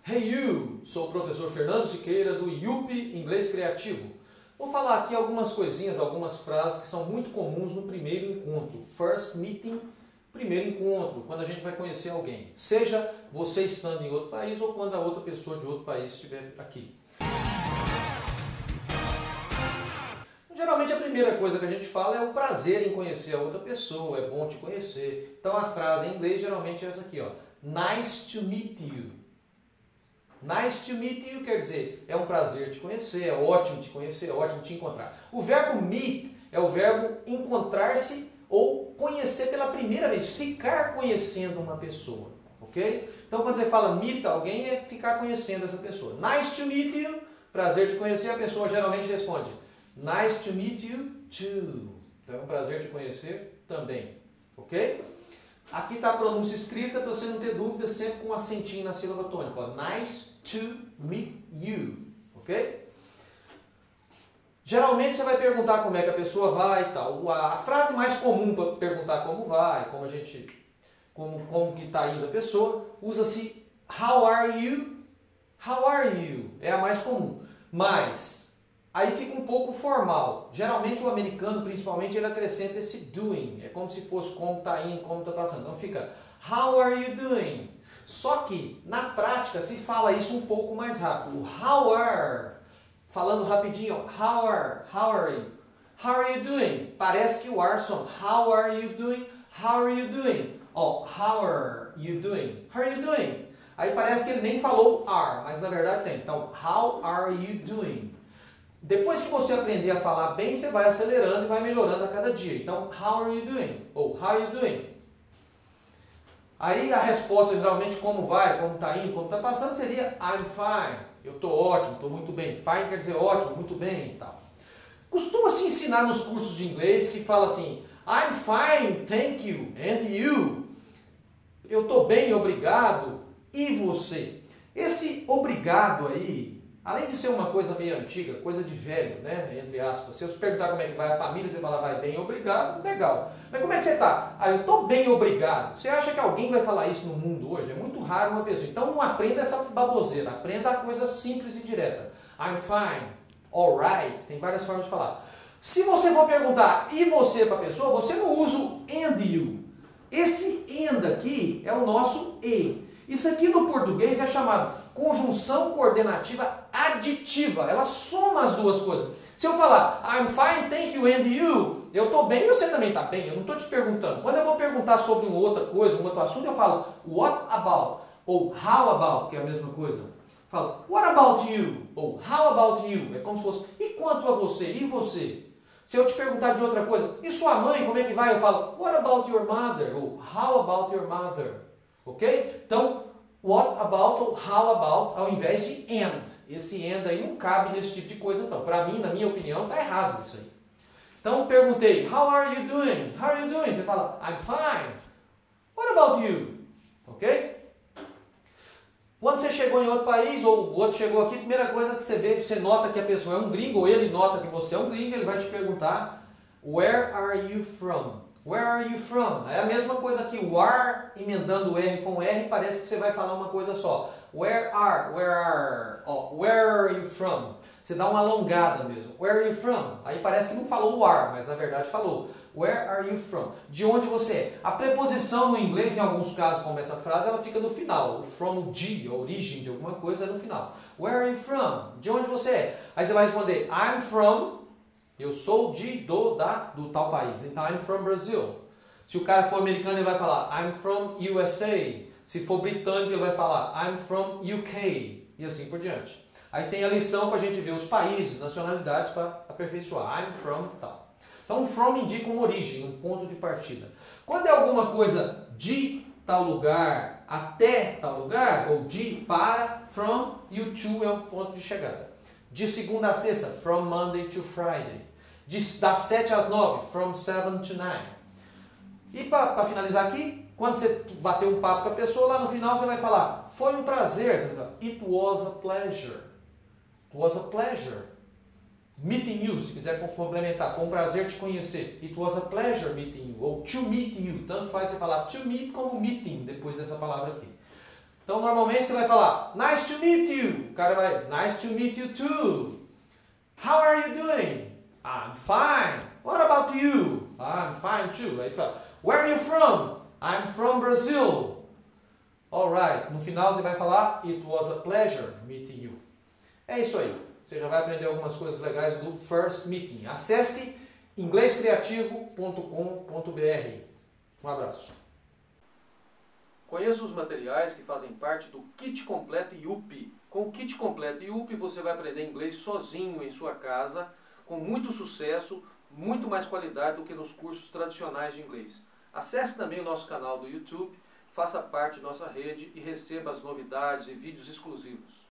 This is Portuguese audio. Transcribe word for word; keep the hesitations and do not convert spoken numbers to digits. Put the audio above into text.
Hey you! Sou o professor Fernando Siqueira do Yupi Inglês Criativo. Vou falar aqui algumas coisinhas, algumas frases que são muito comuns no primeiro encontro. First meeting, primeiro encontro, quando a gente vai conhecer alguém. Seja você estando em outro país ou quando a outra pessoa de outro país estiver aqui. Geralmente a primeira coisa que a gente fala é o prazer em conhecer a outra pessoa, é bom te conhecer. Então a frase em inglês geralmente é essa aqui, ó. Nice to meet you. Nice to meet you quer dizer, é um prazer te conhecer, é ótimo te conhecer, é ótimo te encontrar. O verbo meet é o verbo encontrar-se ou conhecer pela primeira vez, ficar conhecendo uma pessoa, ok? Então quando você fala meet alguém é ficar conhecendo essa pessoa. Nice to meet you, prazer te conhecer, a pessoa geralmente responde nice to meet you too. Então é um prazer te conhecer também, ok? Aqui está a pronúncia escrita para você não ter dúvida, sempre com um acentinho na sílaba tônica. Ó. Nice to meet you, ok? Geralmente você vai perguntar como é que a pessoa vai e tal. A, a frase mais comum para perguntar como vai, como a gente, como, como que está indo a pessoa, usa-se how are you? How are you? É a mais comum. Mas aí fica um pouco formal. Geralmente o americano, principalmente, ele acrescenta esse doing. É como se fosse como está indo, como está passando. Então fica, how are you doing? Só que, na prática, se fala isso um pouco mais rápido. O how are, falando rapidinho, how are, how are you? How are you doing? Parece que o are são how are you doing? How are you doing? Ó, how are you doing? How are you doing? Aí parece que ele nem falou are, mas na verdade tem. Então, how are you doing? Depois que você aprender a falar bem, você vai acelerando e vai melhorando a cada dia. Então, how are you doing? Ou how are you doing? Aí a resposta geralmente como vai, como está indo, como está passando, seria I'm fine. Eu estou ótimo, estou muito bem. Fine quer dizer ótimo, muito bem e tal. Costuma se ensinar nos cursos de inglês que fala assim I'm fine, thank you, and you. Eu estou bem, obrigado. E você? Esse obrigado aí, além de ser uma coisa meio antiga, coisa de velho, né, entre aspas, se eu perguntar como é que vai a família, você fala, vai bem, obrigado, legal. Mas como é que você está? Ah, eu estou bem, obrigado. Você acha que alguém vai falar isso no mundo hoje? É muito raro uma pessoa. Então não aprenda essa baboseira, aprenda a coisa simples e direta. I'm fine, alright, tem várias formas de falar. Se você for perguntar, e você para a pessoa, você não usa o and you. Esse and aqui é o nosso e. Isso aqui no português é chamado conjunção coordenativa aditiva. Ela soma as duas coisas. Se eu falar I'm fine, thank you, and you, eu estou bem e você também está bem. Eu não estou te perguntando. Quando eu vou perguntar sobre uma outra coisa, um outro assunto, eu falo what about? Ou how about, que é a mesma coisa. Eu falo what about you? Ou how about you? É como se fosse e quanto a você? E você? Se eu te perguntar de outra coisa, e sua mãe, como é que vai? Eu falo what about your mother? Ou how about your mother? Ok? Então, what about ou how about ao invés de and. Esse and aí não cabe nesse tipo de coisa, então. Para mim, na minha opinião, está errado isso aí. Então, perguntei, how are you doing? How are you doing? Você fala, I'm fine. What about you? Ok? Quando você chegou em outro país, ou o outro chegou aqui, a primeira coisa que você vê, você nota que a pessoa é um gringo, ou ele nota que você é um gringo, ele vai te perguntar, where are you from? Where are you from? É a mesma coisa que o are, emendando o R com R, parece que você vai falar uma coisa só. Where are, where are, oh, where are you from? Você dá uma alongada mesmo. Where are you from? Aí parece que não falou o are, mas na verdade falou. Where are you from? De onde você é? A preposição no inglês, em alguns casos, como essa frase, ela fica no final. O from de, a origem de alguma coisa é no final. Where are you from? De onde você é? Aí você vai responder, I'm from... Eu sou de, do, da, do tal país. Então, I'm from Brazil. Se o cara for americano, ele vai falar I'm from U S A. Se for britânico, ele vai falar I'm from U K. E assim por diante. Aí tem a lição para a gente ver os países, nacionalidades para aperfeiçoar. I'm from tal. Então, from indica uma origem, um ponto de partida. Quando é alguma coisa de tal lugar, até tal lugar, ou de para, from, you to é o ponto de chegada. De segunda a sexta, from Monday to Friday. De, das sete às nove, from seven to nine. E para finalizar aqui, quando você bater um papo com a pessoa, lá no final você vai falar, foi um prazer. It was a pleasure. It was a pleasure. Meeting you, se quiser complementar, foi um prazer te conhecer. It was a pleasure meeting you. Ou to meet you. Tanto faz você falar to meet como meeting depois dessa palavra aqui. Então, normalmente você vai falar, nice to meet you. O cara vai, nice to meet you too. How are you doing? I'm fine. What about you? I'm fine too. Aí fala, where are you from? I'm from Brazil. Alright. No final você vai falar, it was a pleasure meeting you. É isso aí. Você já vai aprender algumas coisas legais do First Meeting. Acesse inglês criativo ponto com ponto br. Um abraço. Conheça os materiais que fazem parte do Kit Completo I U P. Com o Kit Completo I U P você vai aprender inglês sozinho em sua casa, com muito sucesso, muito mais qualidade do que nos cursos tradicionais de inglês. Acesse também o nosso canal do YouTube, faça parte de nossa rede e receba as novidades e vídeos exclusivos.